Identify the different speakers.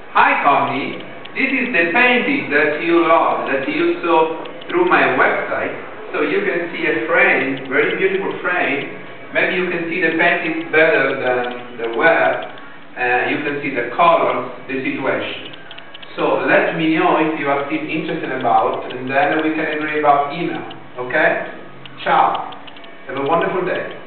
Speaker 1: Hi Connie, this is the painting that you love, that you saw through my website. So you can see a frame, very beautiful frame. Maybe you can see the painting better than the web. You can see the colors, the situation. So let me know if you are still interested about, and then we can agree about email. Okay? Ciao. Have a wonderful day.